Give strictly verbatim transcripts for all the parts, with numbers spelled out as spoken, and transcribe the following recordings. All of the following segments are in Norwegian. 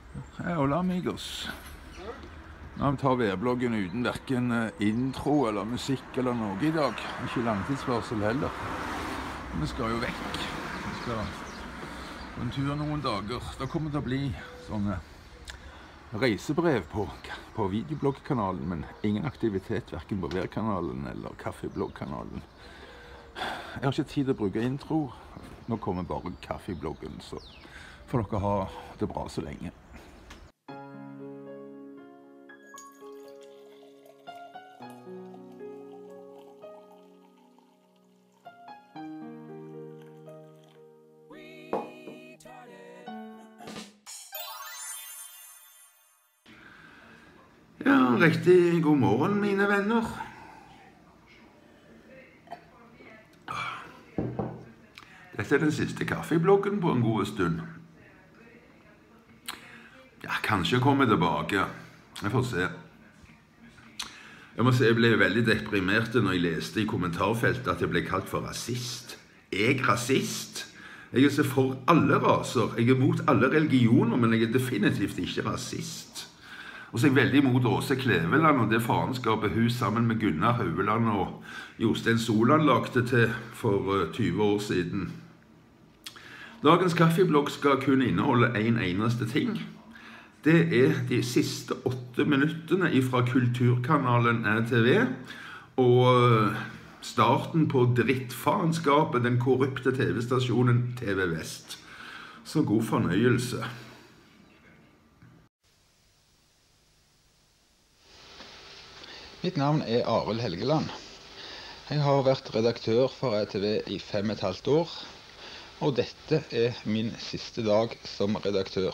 Hola amigos. Nå tar V-bloggen uten hverken intro eller musikk eller noe i dag. Ikke langtidsvarsel heller. Vi skal jo vekk. Vi skal på en tur noen dager. Det kommer til å bli sånne reisebrev på, på videobloggkanalen, men ingen aktivitet hverken på V-kanalen eller kaffebloggkanalen. Jeg har ikke tid til å bruke intro. Nå kommer bare kaffebloggen, så får dere ha det bra så lenge. Ja, riktig god morgen, mine venner. Dette er den siste kaffebloggen på en god stund. Ja, kanskje kommer jeg tilbake. Jeg får se. Jeg må si jeg ble veldig deprimert når jeg leste i kommentarfeltet at jeg ble kalt for rasist. Jeg rasist? Jeg er så for alle raser. Jeg er mot alle religioner, men jeg er definitivt ikke rasist. Og så er jeg veldig imot Åse Kleveland og det faenskapet hun sammen med Gunnar Haueland og Jostein Solan lagde til for tyve år siden. Dagens kaffeblogg skal kun inneholde en eneste ting. Det er de siste åtte minuttene fra kulturkanalen R T V og starten på drittfaenskapet, den korrupte T V-stasjonen T V Vest. Så god fornøyelse. Mitt navn er Arild Helgeland. Jeg har vært redaktør for R T V i fem og et halvt år, og dette er min siste dag som redaktør.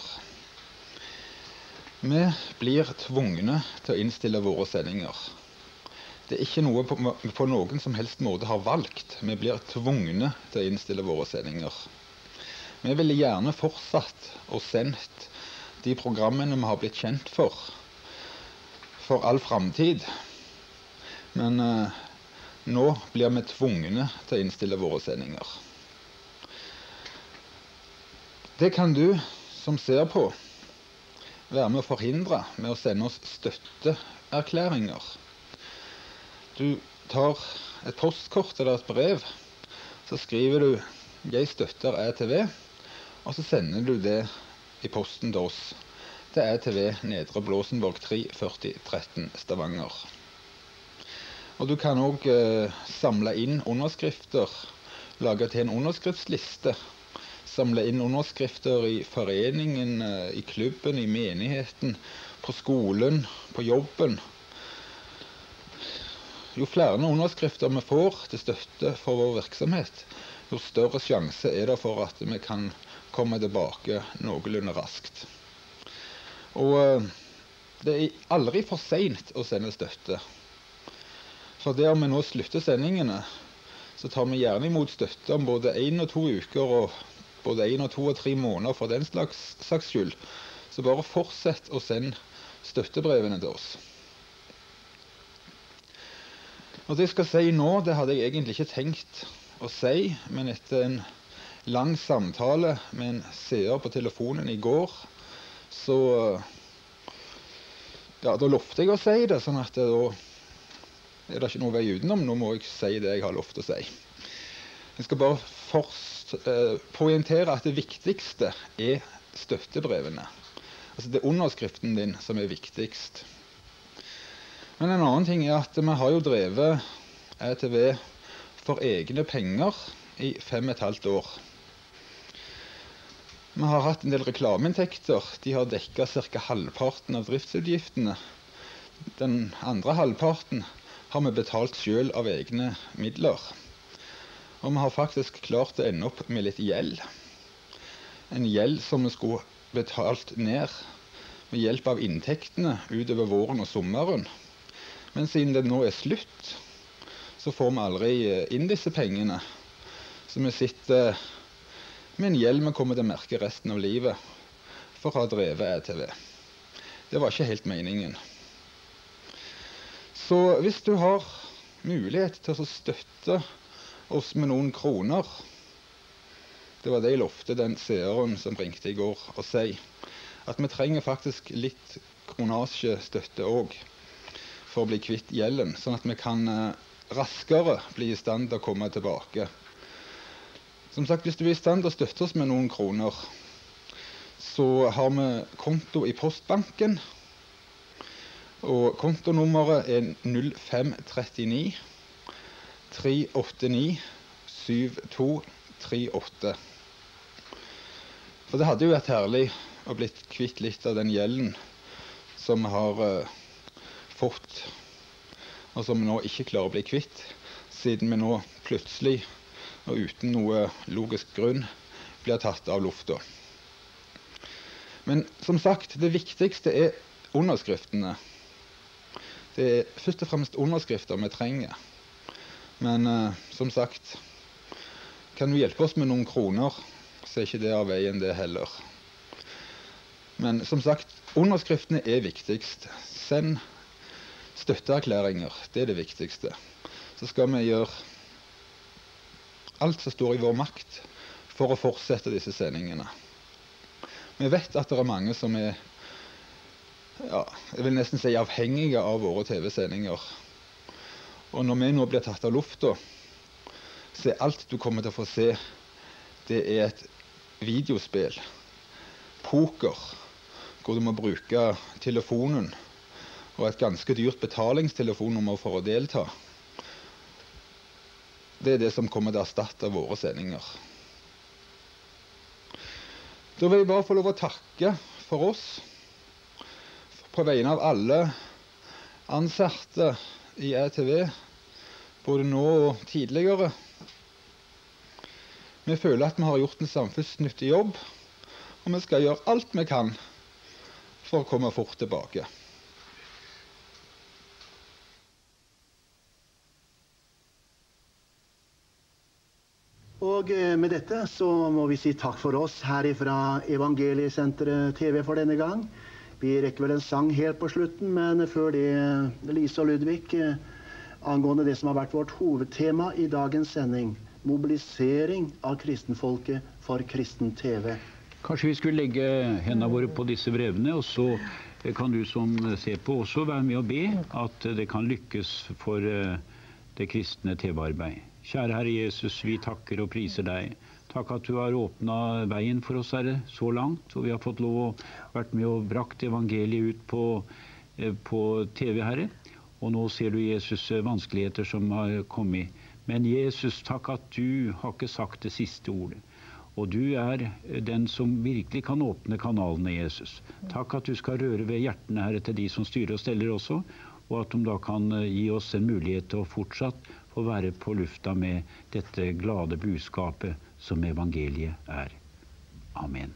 Vi blir tvungne til å innstille våre sendinger. Det er ikke noe på, på noen som helst måte har valgt. Vi blir tvungne til å innstille våre sendinger. Vi ville gjerne fortsatt og sendt de programmene vi har blitt kjent for, for all fremtid. Men eh, nå blir vi tvungne til å innstille våre sendinger. Det kan du som ser på være med å forhindre med å sende oss støtteerklæringer. Du tar et postkort eller et brev, så skriver du «Jeg støtter R T V», og så sender du det i posten til oss. Det er R T V Nedre Blåsenborg tre førti tretten Stavanger. Og du kan også eh, samle inn underskrifter, lage til en underskriftsliste, samle inn underskrifter i foreningen, eh, i klubben, i menigheten, på skolen, på jobben. Jo flere underskrifter vi får til støtte for vår virksomhet, jo større sjanse er det for at vi kan komme tilbake noenlunde raskt. Og eh, det er aldri for sent å sende støtte. For det om vi nå slutter sendingene, så tar vi gjerne imot støtte om både en og to uker, og både en og to og tre måneder for den slags, slags skyld. Så bare fortsett å sende støttebrevene til oss. Og det jeg skal si nå, det hadde jeg egentlig ikke tenkt å si, men etter en lang samtale med en seer på telefonen i går, så ja, da lovte jeg å si det, sånn at det da er det ikke noe vei utenom. Nå må jeg si det jeg har lovt å si. Jeg skal bare først eh, poengtere at det viktigste er støttebrevene. Altså det er underskriften din som er viktigst. Men en annen ting er at vi har jo drevet R T V for egne penger i fem og et halvt år. Vi har hatt en del reklameinntekter. De har dekket ca. halvparten av driftsutgiftene. Den andre halvparten har vi betalt selv av egne midler. Og vi har faktisk klart å ende opp med litt gjeld. En gjeld som vi skulle betalt ned med hjelp av inntektene utover våren og sommeren. Men siden det nå er slutt, så får vi aldri inn disse pengene. Så vi sitter med en gjeld vi kommer til å merke resten av livet for å ha drevet R T V. Det var ikke helt meningen. Så hvis du har mulighet til å støtte oss med noen kroner, det var det jeg lovte den seeren som ringte i går å si, at vi trenger faktisk litt kronasjestøtte òg for å bli kvitt gjelden, sånn at vi kan eh, raskere bli i stand til å komme tilbake. Som sagt, hvis du er i stand til å støtte oss med noen kroner, så har vi konto i Postbanken, og kontonummeret er null fem tre ni tre åtte ni syv to tre åtte. For det hadde jo vært herlig å blitt kvitt litt av den gjelden som vi har uh, fått, og som vi nå ikke klarer å bli kvitt, siden vi nå plutselig og uten noe logisk grunn blir tatt av lufta. Men som sagt, det viktigste er underskriftene. Det er først og fremst underskrifter vi trenger. Men uh, som sagt, kan du hjelpe oss med noen kroner, så er ikke det av veien det heller. Men som sagt, underskriftene er viktigst. Send støtteerklæringer, det er det viktigste. Så skal vi gjøre alt som står i vår makt for å fortsette disse sendingene. Vi vet at det er mange som er, ja, jeg vil nesten si avhengige av våre T V-sendinger. Og når vi nå blir tatt av lufta, så er alt du kommer til å få se, det er et videospill, poker, hvor du må bruke telefonen og et ganske dyrt betalingstelefonnummer for å delta. Det er det som kommer til å erstatte våre sendinger. Da vil jeg bare få lov å takke for oss, på vegne av alle ansatte i E T V, både nå og tidligere. Vi føler at vi har gjort en samfunnsnyttig jobb, og vi skal gjøre alt vi kan for å komme fort tilbake. Og med dette så må vi si takk for oss her fra Evangeliesenteret T V for denne gang. Vi rekker vel en sang helt på slutten, men før det, Lise og Ludvig, angående det som har vært vårt hovedtema i dagens sending, mobilisering av kristenfolket for kristen T V. Kanskje vi skulle legge hendene våre på disse brevene, og så kan du som ser på også være med og be at det kan lykkes for det kristne T V-arbeid. Kjære Herre Jesus, vi takker og priser deg. Takk at du har åpnet veien for oss, Herre, så langt, og vi har fått lov å vært med og brakt evangeliet ut på, på T V, Herre. Og nå ser du, Jesus, vanskeligheter som har kommet. Men Jesus, takk at du har ikke sagt det siste ordet. Og du er den som virkelig kan åpne kanalene, Jesus. Takk at du skal røre ved hjertene, Herre, til de som styrer og steller også, og at de da kan gi oss en mulighet til å fortsatt få være på lufta med dette glade budskapet som evangeliet er. Amen.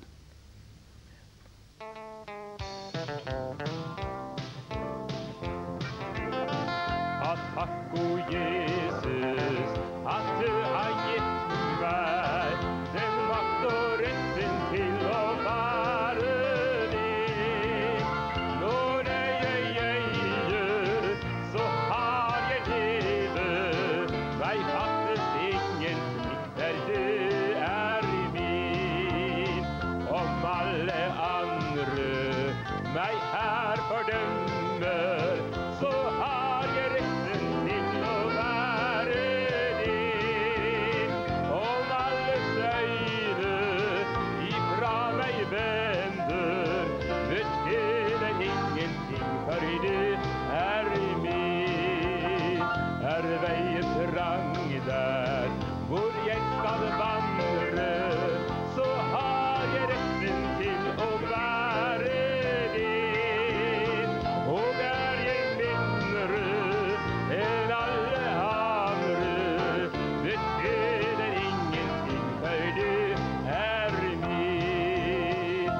Takk, o Jesus, at du har gitt meg den makt og retten til å være din. Når jeg, jeg gjør, så har jeg levet. Meg fattes ingenting der du er min. Om alle andre meg her fordømmer, så har jeg retten til å være din. Om alle søyler ifra meg vender, betyr ingenting, for du er min. Er veien trang der hvor jeg skal vandre, så har jeg retten til å være din. Og er jeg mindre enn alle andre, betyr det ingenting, for du er min.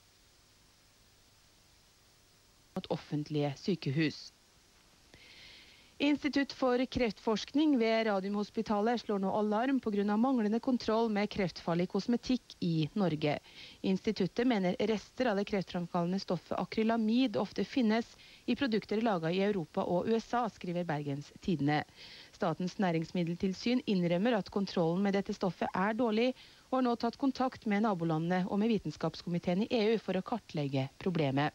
Offentlige sykehus. Institutt for kreftforskning ved Radiumhospitalet slår nå alarm på grunn av manglende kontroll med kreftfarlig kosmetikk i Norge. Instituttet mener rester av det kreftframkallende stoffet akrylamid ofte finnes i produkter laget i Europa og U S A, skriver Bergens Tidende. Statens næringsmiddeltilsyn innrømmer at kontrollen med dette stoffet er dårlig, og har nå tatt kontakt med nabolandene og med vitenskapskomiteen i E U for å kartlegge problemet.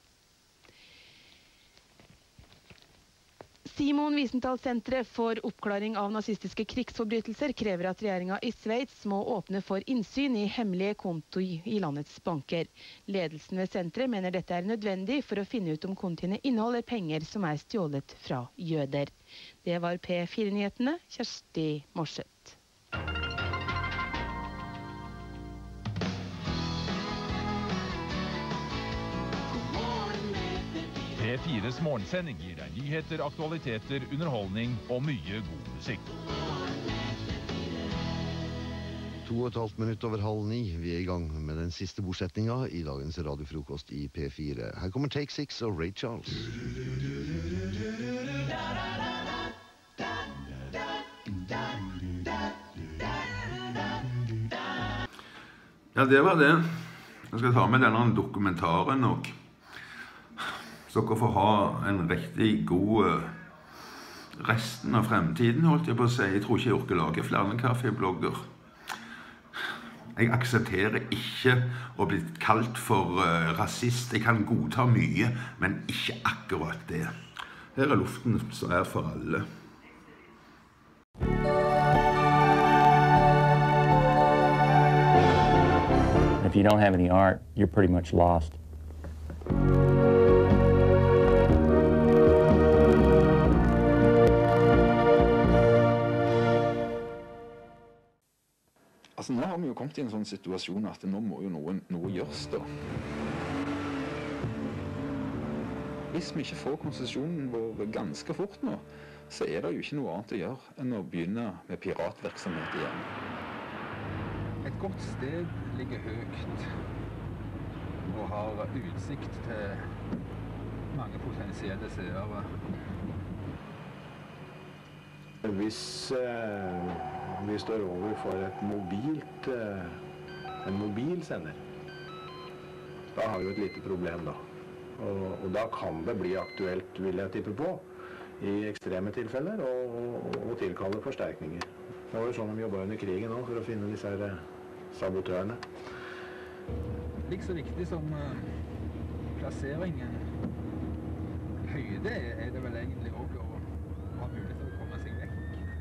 Simon Wiesenthal-senteret for oppklaring av nazistiske krigsforbrytelser krever at regjeringen i Sveits må åpne for innsyn i hemmelige konto i landets banker. Ledelsen ved senteret mener dette er nødvendig for å finne ut om kontiene inneholder penger som er stjålet fra jøder. Det var P fire-nyhetene, Kjersti Morseth. P fires morgensending gir deg nyheter, aktualiteter, underholdning og mye god musikk. To og et halvt minutt over halv ni. Vi er i gang med den siste bordsetninga i dagens radiofrokost i P fire. Her kommer Take Six og Ray Charles. Ja, det var det. Jeg skal ta med denne dokumentaren nok. Så dere får ha en riktig god resten av fremtiden, holdt jeg på å si. Jeg tror ikke jeg orker lage flere kaffeblogger. Jeg aksepterer ikke å bli kalt for uh, rasist. Jeg kan godta mye, men ikke akkurat det. Her er luften som er for alle. If you don't have any art, you're pretty much lost. Altså, nå har vi jo kommet i en sånn situasjon at nå må jo noe, noe gjøres da. Hvis vi ikke får konsesjonen vår ganske fort nå, så er det jo ikke noe annet å gjøre enn å begynne med piratvirksomhet igjen. Et godt sted ligger høyt og har utsikt til mange potensielle seere. Hvis eh, vi står overfor et mobilt, eh, en mobilsender, da har vi jo et lite problem da. Og, og da kan det bli aktuelt, vil jeg tippe på, i ekstreme tilfeller, å tilkalle forsterkninger. Det var jo sånn de jobbet under krigen nå, for å finne disse her eh, sabotørene. Like så viktig som uh, plasseringen, høyde er det vel egentlig også å ha mulighet til å komme seg vekk.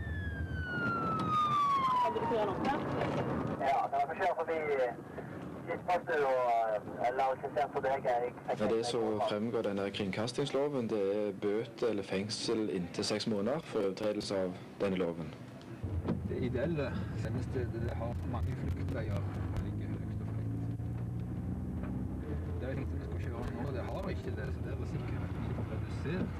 Kan du kjøre nok der? Ja, kan jeg få kjøre forbi Kittposter og lavsystem for deg? Ja, det som fremgår denne kringkastingsloven, det er bøte eller fengsel inntil seks måneder for overtredelse av denne loven. Det ideelle sendestedet, det har mange fluktveier og ligger høyst og flekt. Det er tenkte vi skulle kjøre nå, det har ikke det, så det er sikkert litt redusert.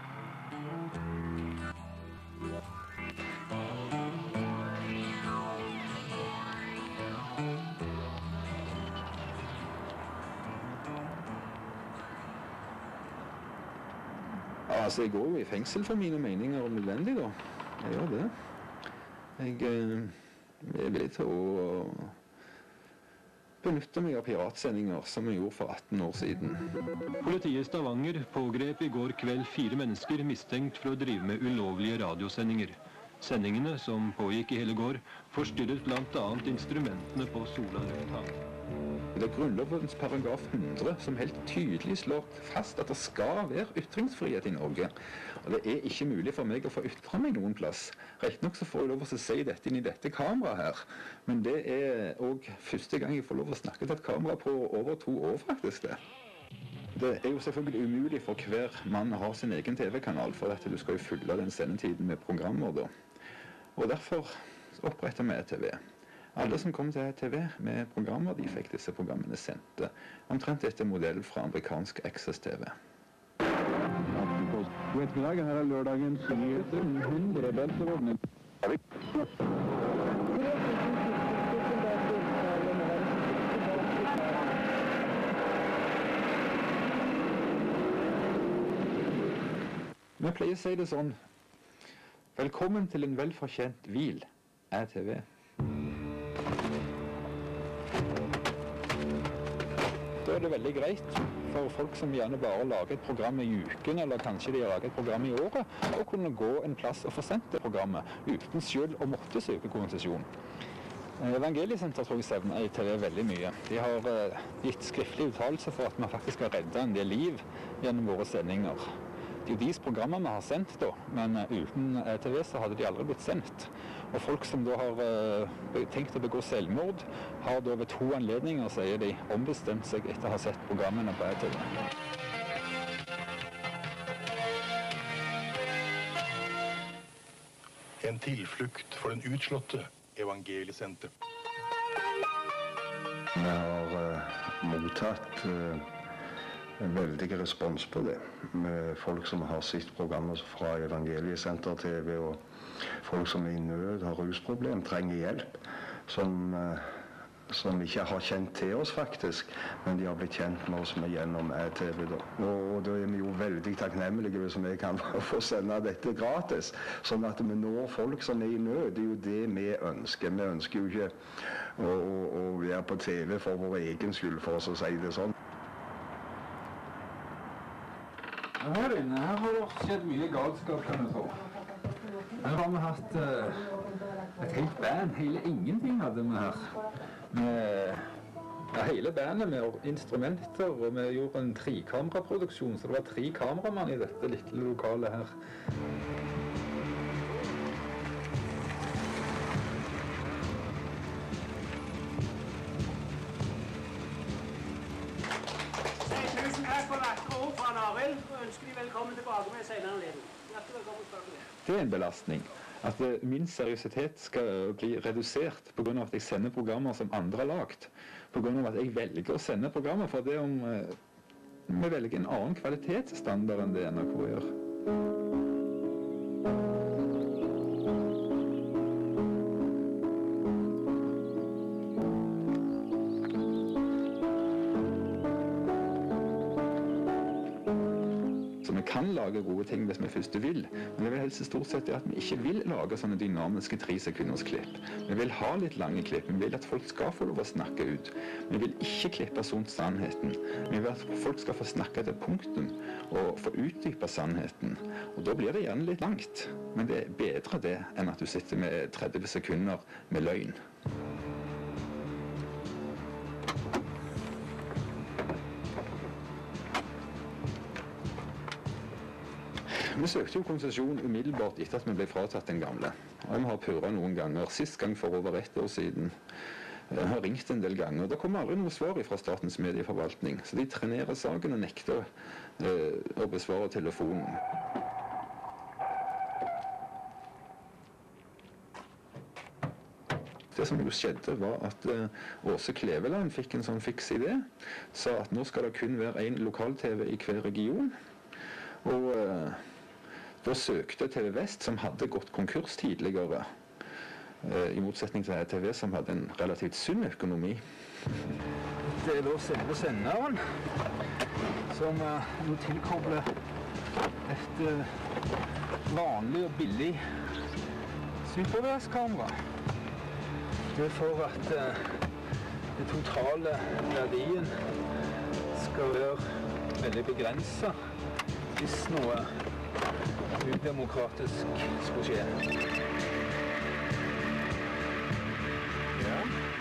Altså, jeg går jo i fengsel for mine meninger om nødvendig, da. Jeg gjør det. Jeg eh, er villig til å benytte meg av piratsendinger, som jeg gjorde for atten år siden. Politiet i Stavanger pågrep i går kveld fire mennesker mistenkt for å drive med ulovlige radiosendinger. Sendingene, som pågikk i hele går, forstyrret blant annet instrumentene på Sola lufthavn. Det er Grunnlovens paragraf hundre som helt tydelig slår fast at det skal være ytringsfrihet i Norge. Og det er ikke mulig for meg å få ytre meg noen plass. Rett nok så får jeg lov å si dette inn i dette kameraet her. Men det er også første gang jeg får lov å snakke til et kamera på over to år, faktisk det. Det er jo selvfølgelig umulig for hver mann å ha sin egen T V-kanal, for at du skal jo fylle den sendetiden med programmer da. Og derfor oppretter vi E T V. Alle som kom til T V med programmer, de fikk disse programmene sendte. Omtrent etter modell fra amerikansk Access T V. God ettermiddag, her er lørdagens nyheter. hundre beltevogner. Vi pleier å si det sånn, Velkommen til en velfortjent hvil, A T V. Da er det veldig greit for folk som gjerne bare lager et program i uken, eller kanskje de lager et program i året, å kunne gå en plass og få sendt det programmet uten selv å måtte søke konsesjon. Evangeliesenteret tror jeg stevner A T V veldig mye. De har uh, gitt skriftlig uttalelse for at vi faktisk har reddet en del liv gjennom våre sendinger. Det er jo deres programmer vi har sendt da, men uh, uten A T V så hadde de aldri blitt sendt. Og folk som da har uh, tenkt å begå selvmord, har da ved to anledninger, sier de, ombestemt seg etter å ha sett programmene på A T V. En tilflukt for den utslåtte Evangeliesenteret. Vi har uh, mottatt uh, en veldig respons på det, med folk som har sett programmer fra Evangeliesenter T V, og folk som er i nød, har rusproblem, trenger hjelp, som, uh, som ikke har kjent til oss faktisk, men de har blitt kjent med oss med gjennom A T V. Da. Og da er vi jo veldig takknemlige hvis vi kan få sende dette gratis, sånn at vi når folk som er i nød. Det er jo det vi ønsker. Vi ønsker jo ikke å, å, å være på T V for vår egen skyld, for oss å si det sånn. Her inne, her har det skjedd mye galskap, kan du tro. Her har vi hatt uh, et helt band, hele ingenting hadde vi her. Med, ja, hele bandet med instrumenter, og vi gjorde en trekameraproduksjon, så det var tre kameramann i dette lille lokalet her. Tusen takk for vakre ord fra Arild, og ønsker de velkommen tilbake med senere anledning. Hjertelig velkommen tilbake. Det er en belastning. At min seriøsitet skal bli redusert på grunn av at jeg sender programmer som andre har lagt. På grunn av at jeg velger å sende programmer, for det om eh, vi velger en annen kvalitetsstandard enn det N R K gjør. Kan lage gode ting hvis vi først vil, men det vil helst stort sett at vi ikke vil lage sånne dynamiske tre sekunders klipp. Vi vil ha litt lange klipp, vi vil at folk skal få lov å snakke ut. Vi vil ikke klippe sånt sannheten. Vi vil at folk skal få snakke til punktum og få utdype sannheten. Og da blir det gjerne litt langt, men det er bedre det enn at du sitter med tretti sekunder med løgn. Vi søkte jo konsesjon umiddelbart etter at vi ble fratatt den gamle. Og vi har pøret noen ganger, sist gang for over ett år siden. Jeg har ringt en del ganger. Det kommer aldri noe svar fra Statens medieforvaltning, så de trenerer saken og nekter eh, å besvare telefonen. Det som jo skjedde var at eh, Åse Kleveland fikk en sånn fiks idé, sa at nå skal det kun være en lokal-T V i hver region, og eh, da søkte T V Vest, som hadde gått konkurs tidligere, eh, i motsetning til A T V, som hadde en relativt sunn økonomi. Det er da selve senderen, som eh, nå tilkobler et eh, vanlig og billig Super V S-kamera. Det er for at eh, den totale verdien skal være veldig begrenset hvis noe udemokratisk skulle skje. Ja.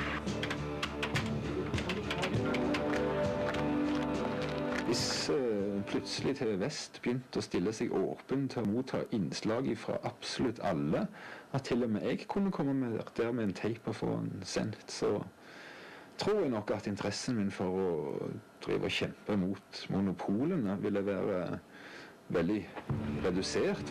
Hvis uh, plutselig T V Vest begynte å stille seg åpen til å motta innslag fra absolutt alle, at til og med jeg kunne komme med der med en tape og få en sendt, så tror jeg nok at interessen min for å drive og kjempe mot monopolene ville være veldig redusert.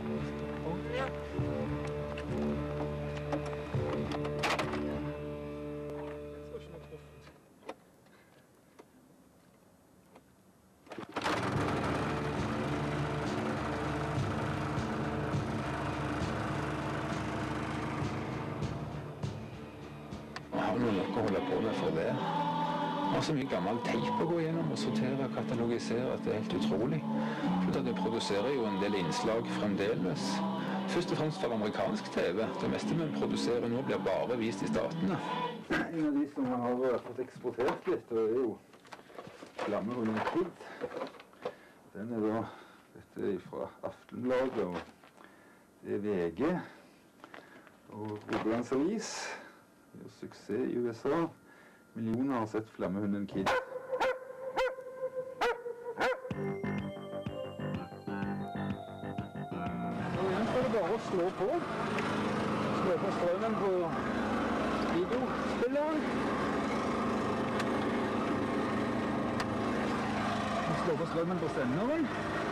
Har noe å holde på med for det. Jeg har så mye gammel teip å gå gjennom og sortere og katalogisere at det er helt utrolig. For det produserer jo en del innslag fremdeles Først og fremst for amerikansk T V. Det meste vi produserer nå blir bare vist i statene. En av de som har fått eksportert litt, det er jo Flammehunden Kid. Den er da, dette er fra Aftenbladet, og det er V G. Og Rogalands Avis. Det er jo suksess i U S A. Millioner har sett Flammehunden Kid. Bare å slå på. Slå på strømmen på videospilleren. Slå på strømmen på senderen.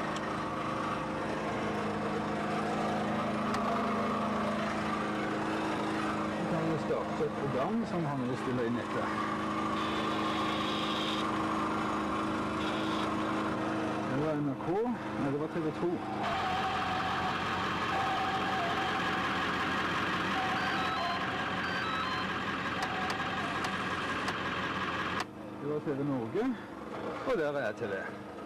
Så kan vi starte et program som han vil stille inn etter. Det var N R K, nei det var T V to. Det var T V Norge, og der er T V.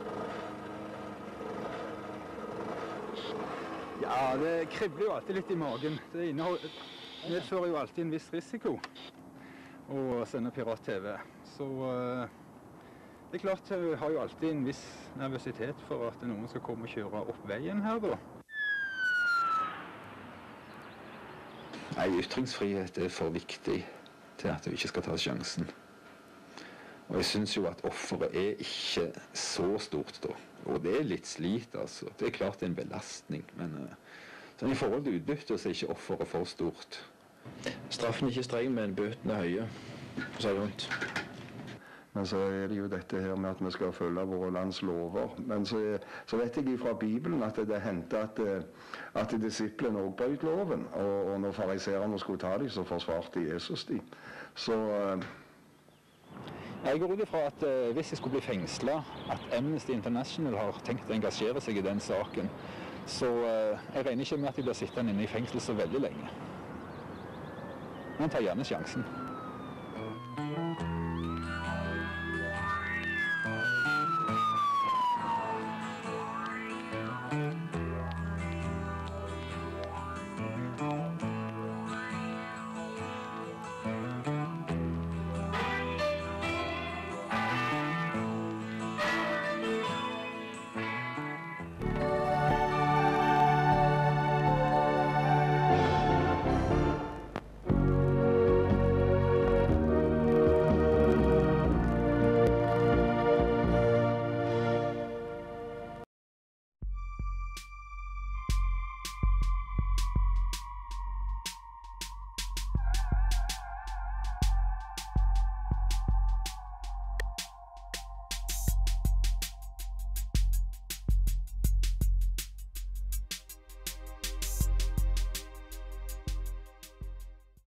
Ja, det kribler jo alltid litt i magen. Det medfører jo alltid en viss risiko å sende pirat-T V. Så uh, det er klart, jeg har jo alltid en viss nervøsitet for at noen skal komme og kjøre opp veien her da. Nei, ytringsfrihet er for viktig til at vi ikke skal ta sjansen. Og jeg synes jo at offeret er ikke så stort da. Og det er litt slit, altså. Det er klart det er en belastning, men uh, sånn i forhold til utbytte så er ikke offeret for stort. Straffen er ikke streng, men bøtene er høye. Så er det vondt. Men så er det jo dette her med at vi skal følge våre lands lover. Men så, så vet jeg fra Bibelen at det hendte at, at disiplene også brøt loven. Og, og når fariserene skulle ta dem, så forsvarte Jesus dem. Så... Uh, Jeg går ut ifra at uh, hvis jeg skulle bli fengslet, at Amnesty International har tenkt å engasjere seg i den saken, så uh, jeg regner ikke med at de blir sittende inne i fengsel så veldig lenge. Men tar gjerne sjansen.